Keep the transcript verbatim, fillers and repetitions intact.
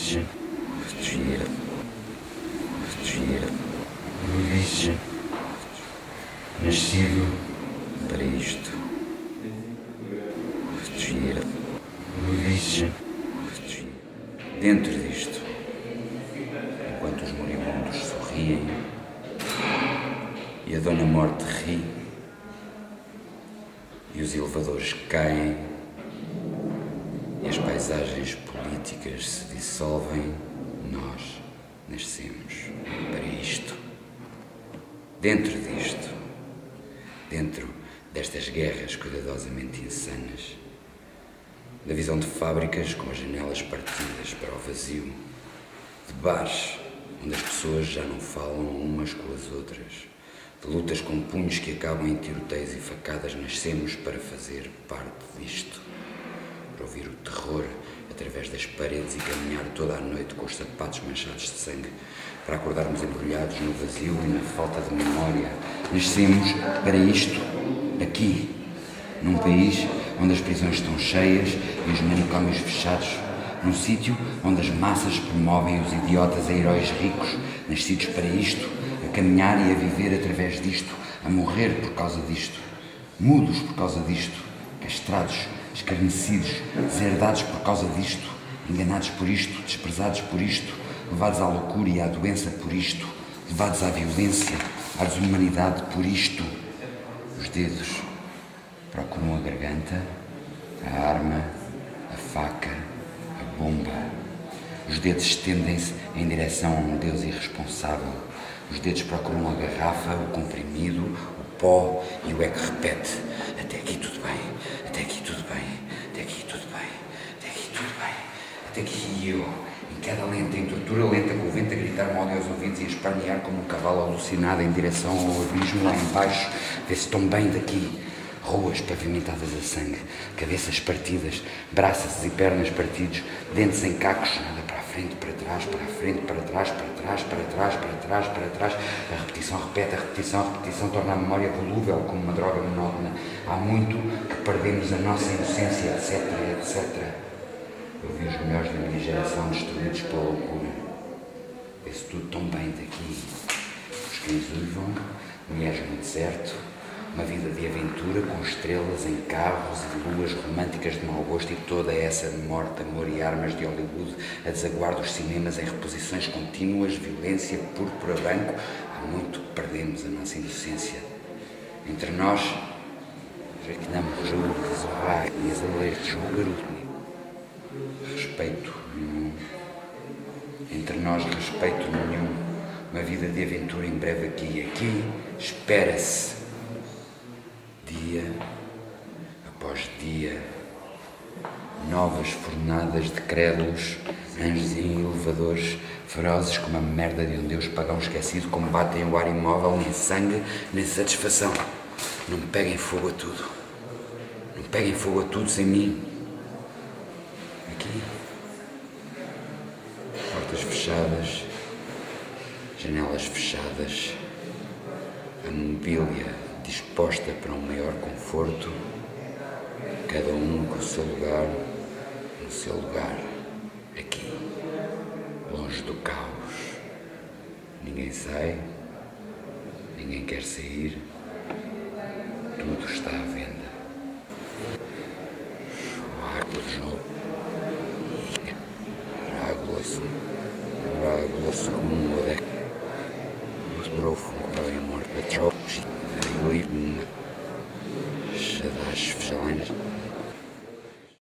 Luís, Gira, Gira, Luís, nascido para isto. Gira, Luís, dentro disto, enquanto os moribundos sorriem e a Dona Morte ri e os elevadores caem e as paisagens políticas se dissolvem, nós nascemos para isto. Dentro disto, dentro destas guerras cuidadosamente insanas, da visão de fábricas com as janelas partidas para o vazio, de bares onde as pessoas já não falam umas com as outras, de lutas com punhos que acabam em tiroteios e facadas, nascemos para fazer parte disto, para ouvir o terror através das paredes e caminhar toda a noite com os sapatos manchados de sangue, para acordarmos embrulhados no vazio e na falta de memória. Nascemos para isto, aqui, num país onde as prisões estão cheias e os manicômios fechados, num sítio onde as massas promovem os idiotas a heróis ricos, nascidos para isto, a caminhar e a viver através disto, a morrer por causa disto, mudos por causa disto, castrados, escarnecidos, deserdados por causa disto, enganados por isto, desprezados por isto, levados à loucura e à doença por isto, levados à violência, à desumanidade por isto. Os dedos procuram a garganta, a arma, a faca, a bomba. Os dedos estendem-se em direção a um Deus irresponsável. Os dedos procuram a garrafa, o comprimido, o pó e o é que repete. Até aqui tudo bem, até aqui tudo bem, até aqui tudo bem, até aqui tudo bem, até aqui eu, em queda lenta, em tortura lenta, com o vento a gritar-me ódio aos ouvidos e a espernear como um cavalo alucinado em direção ao abismo lá embaixo. Vê-se tão bem daqui. Ruas pavimentadas a sangue, cabeças partidas, braços e pernas partidos, dentes em cacos, nada para a frente, para trás, para a frente, para trás, para trás, para trás, para trás, para trás. A repetição repete, a repetição, a repetição torna a memória volúvel como uma droga monótona. Há muito que perdemos a nossa inocência, etc, etcétera. Eu vi os melhores da minha geração destruídos pela loucura. Vê-se tudo tão bem daqui. Os cães uivam, mulheres no deserto, uma vida de aventura com estrelas em carros e luas românticas de mau gosto e toda essa de morte, amor e armas de Hollywood a desaguar dos cinemas em reposições contínuas, violência, púrpura, branco. Há muito que perdemos a nossa inocência. Entre nós, reclinamos juntos, e as alertas, o garoto. Respeito nenhum. Entre nós, respeito nenhum. Uma vida de aventura em breve aqui. Aqui espera-se. Dia após dia, novas fornadas de crédulos, anjos em elevadores, ferozes como a merda de um deus pagão esquecido, combatem o ar imóvel, nem sangue, nem satisfação. Não me peguem fogo a tudo. Não me peguem fogo a tudo sem mim. Aqui, portas fechadas, janelas fechadas, a mobília disposta para um maior conforto, cada um com o seu lugar, no seu lugar, aqui, longe do caos. Ninguém sai, ninguém quer sair, tudo está à venda. Águas, águas, águas como um moleque, os profundos bem mortos, Shadash Fjalines.